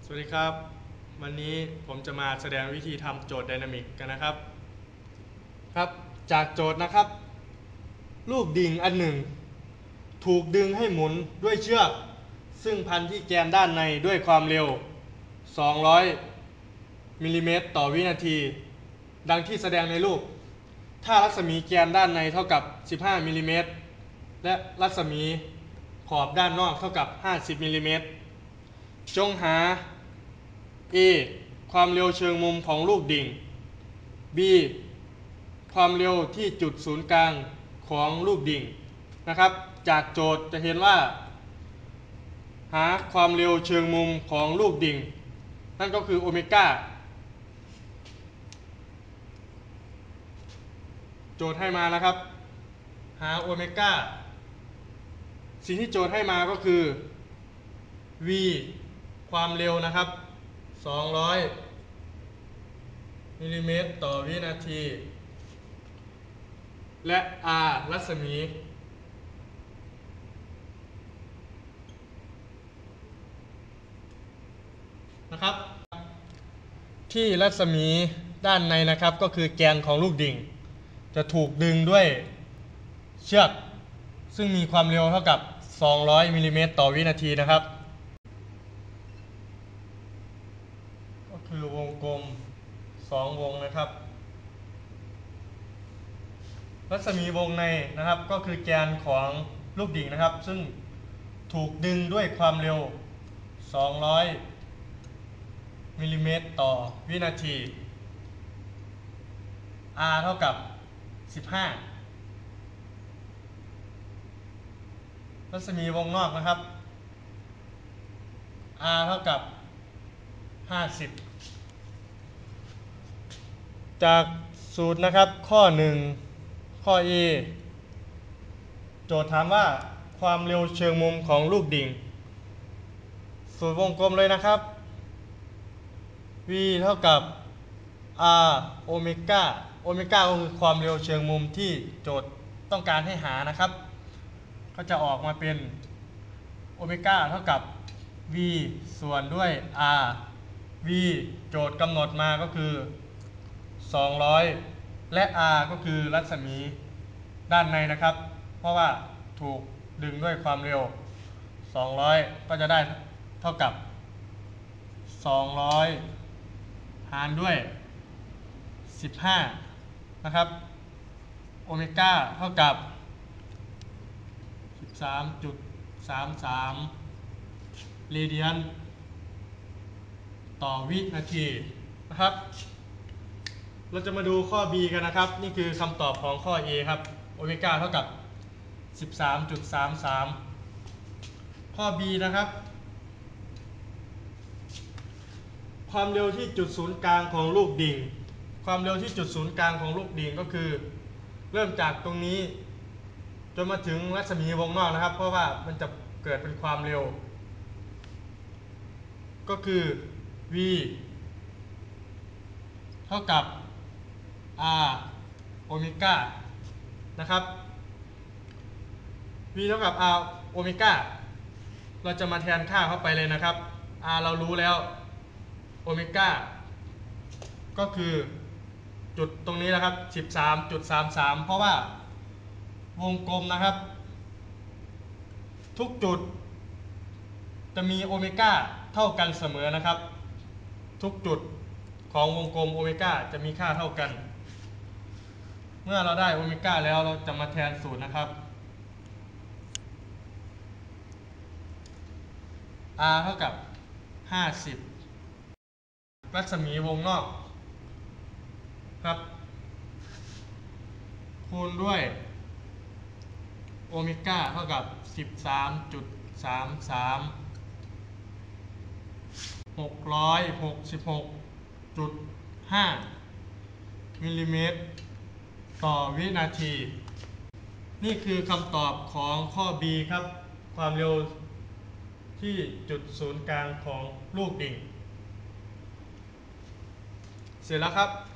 สวัสดีครับวันนี้ผมจะมาแสดงวิธีทำโจทย์ไดนามิกกันนะครับจากโจทย์นะครับลูกดิ่งอันหนึ่งถูกดึงให้หมุนด้วยเชือกซึ่งพันที่แกนด้านในด้วยความเร็ว200มิลลิเมตรต่อวินาทีดังที่แสดงในรูปถ้ารัศมีแกนด้านในเท่ากับ15มิลลิเมตรและรัศมีขอบด้านนอกเท่ากับ50มิลลิเมตรจงหา A ความเร็วเชิงมุมของลูกดิ่ง B ความเร็วที่จุดศูนย์กลางของลูกดิ่งนะครับจากโจทย์จะเห็นว่าหาความเร็วเชิงมุมของลูกดิ่งนั่นก็คือโอเมก้าโจทย์ให้มานะครับหาโอเมก้าสิ่งที่โจทย์ให้มาก็คือ v ความเร็วนะครับ200มิลลิเมตรต่อวินาทีและ r รัศมีนะครับที่รัศมีด้านในนะครับก็คือแกนของลูกดิ่งจะถูกดึงด้วยเชือกซึ่งมีความเร็วเท่ากับ200มิลลิเมตรต่อวินาทีนะครับก็คือวงกลม2วงนะครับรัศมีวงในนะครับก็คือแกนของลูกดิ่งนะครับซึ่งถูกดึงด้วยความเร็ว200มิลลิเมตรต่อวินาที r เท่ากับ15รัศมีวงนอกนะครับ r เท่ากับ50จากสูตรนะครับข้อ1ข้อ A โจทย์ถามว่าความเร็วเชิงมุมของลูกดิ่งสูตรวงกลมเลยนะครับ v เท่ากับ r โอเมก้าโอเมก้าก็คือความเร็วเชิงมุมที่โจทย์ต้องการให้หานะครับก็จะออกมาเป็นโอเมก้าเท่ากับ v ส่วนด้วย r v โจทย์กำหนดมาก็คือ200และ r ก็คือรัศมีด้านในนะครับเพราะว่าถูกดึงด้วยความเร็ว200ก็จะได้เท่ากับ200หารด้วย15นะครับโอเมก้าเท่ากับ13.33เรเดียนต่อวินาทีนะครับเราจะมาดูข้อ B กันนะครับนี่คือคำตอบของข้อ A ครับโอเมก้าเท่ากับ 13.33 ข้อ B นะครับความเร็วที่จุดศูนย์กลางของลูกดิ่งความเร็วที่จุดศูนย์กลางของลูกดิ่งก็คือเริ่มจากตรงนี้จนมาถึงรัศมีวงนอกนะครับเพราะว่ามันจะเกิดเป็นความเร็วก็คือ v เท่ากับ r โอเมก้านะครับ v เท่ากับ r โอเมก้าเราจะมาแทนค่าเข้าไปเลยนะครับ r เรารู้แล้วโอเมก้าก็คือจุดตรงนี้นะครับ 13.33 เพราะว่าวงกลมนะครับทุกจุดจะมีโอเมก้าเท่ากันเสมอนะครับทุกจุดของวงกลมโอเมก้าจะมีค่าเท่ากันเมื่อเราได้โอเมก้าแล้วเราจะมาแทนสูตรนะครับ r เท่ากับ50รัศมีวงนอกครับคูณด้วยโอเมก้าเท่ากับ 13.33 666.5 มิลลิเมตรต่อวินาทีนี่คือคำตอบของข้อ B ครับความเร็วที่จุดศูนย์กลางของลูกดิ่งเสร็จแล้วครับ